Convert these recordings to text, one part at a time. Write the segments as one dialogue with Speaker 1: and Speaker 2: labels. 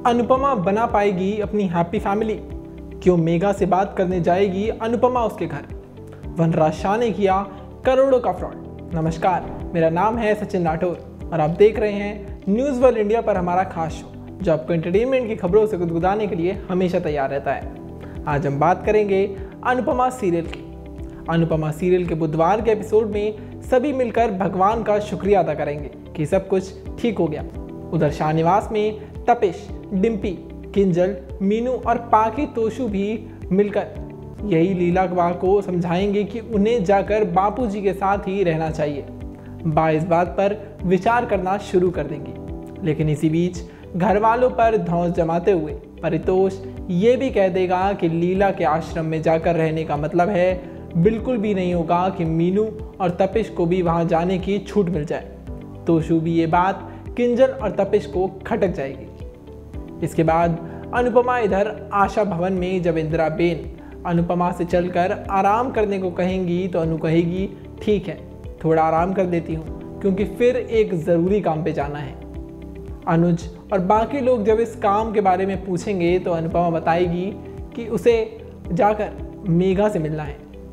Speaker 1: अनुपमा बना पाएगी अपनी हैप्पी फैमिली? क्यों मेगा से बात करने जाएगी अनुपमा उसके घर? वनराज शाह ने किया करोड़ों का फ्रॉड। नमस्कार, मेरा नाम है सचिन राठौर और आप देख रहे हैं न्यूज़ वर्ल्ड इंडिया पर हमारा खास शो, जो आपको एंटरटेनमेंट की खबरों से गुदगुदाने के लिए हमेशा तैयार रहता है। आज हम बात करेंगे अनुपमा सीरियल की। अनुपमा सीरियल के बुधवार के एपिसोड में सभी मिलकर भगवान का शुक्रिया अदा करेंगे कि सब कुछ ठीक हो गया। उधर शाहनिवास में तपिश, डिम्पी, किंजल, मीनू और पाकी तोशु भी मिलकर यही लीला को समझाएंगे कि उन्हें जाकर बापूजी के साथ ही रहना चाहिए। इस बात पर विचार करना शुरू कर देंगी। लेकिन इसी बीच घर वालों पर धौंस जमाते हुए परितोष ये भी कह देगा कि लीला के आश्रम में जाकर रहने का मतलब है बिल्कुल भी नहीं होगा कि मीनू और तपिश को भी वहां जाने की छूट मिल जाए। तोशु भी ये बात किंजल और तपिश को खटक जाएगी। इसके बाद अनुपमा इधर आशा भवन में जब इंदिरा बेन अनुपमा से चलकर आराम करने को कहेंगी तो अनु कहेगी ठीक है, थोड़ा आराम कर देती हूँ क्योंकि फिर एक ज़रूरी काम पे जाना है। अनुज और बाकी लोग जब इस काम के बारे में पूछेंगे तो अनुपमा बताएगी कि उसे जाकर मेघा से मिलना है।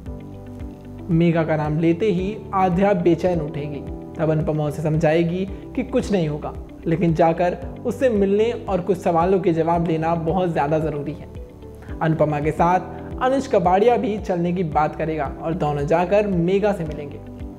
Speaker 1: मेघा का नाम लेते ही आध्या बेचैन उठेगी। तब अनुपमा उसे समझाएगी कि कुछ नहीं होगा, लेकिन जाकर उससे मिलने और कुछ सवालों के जवाब देना बहुत ज़्यादा ज़रूरी है। अनुपमा के साथ अनुज कबाड़िया भी चलने की बात करेगा और दोनों जाकर मेघा से मिलेंगे।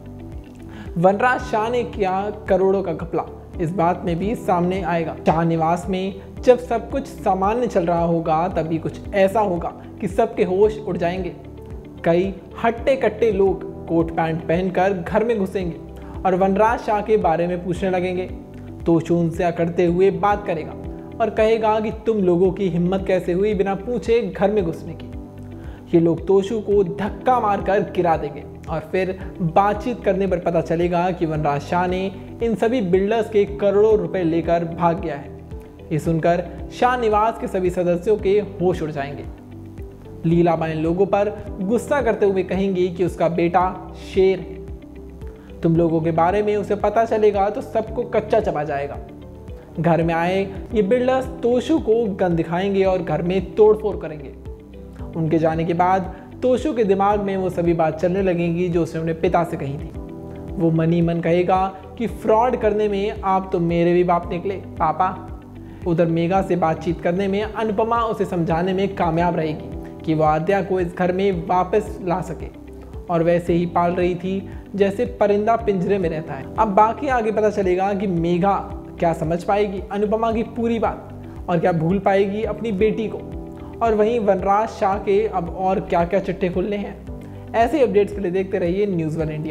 Speaker 1: वनराज शाह ने किया करोड़ों का घपला, इस बात में भी सामने आएगा। शाहनिवास में जब सब कुछ सामान्य चल रहा होगा तभी कुछ ऐसा होगा कि सबके होश उड़ जाएंगे। कई हट्टे कट्टे लोग कोट पैंट पहनकर घर में घुसेंगे और वनराज शाह के बारे में पूछने लगेंगे। तोशु उनसे अकड़ते हुए बात करेगा और कहेगा कि तुम लोगों की हिम्मत कैसे हुई बिना पूछे घर में घुसने की। ये लोग तोशु को धक्का मारकर गिरा देंगे और फिर बातचीत करने पर पता चलेगा कि वनराज शाह ने इन सभी बिल्डर्स के करोड़ों रुपए लेकर भाग गया है। ये सुनकर शाहनिवास के सभी सदस्यों के होश उड़ जाएंगे। लीलाबाई लोगों पर गुस्सा करते हुए कहेंगी कि उसका बेटा शेर है। तुम लोगों के बारे में उसे पता चलेगा तो सबको कच्चा चबा जाएगा। घर में आए ये बिल्डर्स तोशु को गन दिखाएंगे और घर में तोड़फोड़ करेंगे। उनके जाने के बाद तोशु के दिमाग में वो सभी बात चलने लगेंगी जो उसने अपने पिता से कही थी। वो मनी मन कहेगा कि फ्रॉड करने में आप तो मेरे भी बाप निकले पापा। उधर मेघा से बातचीत करने में अनुपमा उसे समझाने में कामयाब रहेगी कि वो आद्या को इस घर में वापस ला सके और वैसे ही पाल रही थी जैसे परिंदा पिंजरे में रहता है। अब बाकी आगे पता चलेगा कि मेघा क्या समझ पाएगी अनुपमा की पूरी बात और क्या भूल पाएगी अपनी बेटी को, और वहीं वनराज शाह के अब और क्या क्या चिट्ठे खुलने हैं। ऐसे अपडेट्स के लिए देखते रहिए न्यूज़ वन इंडिया।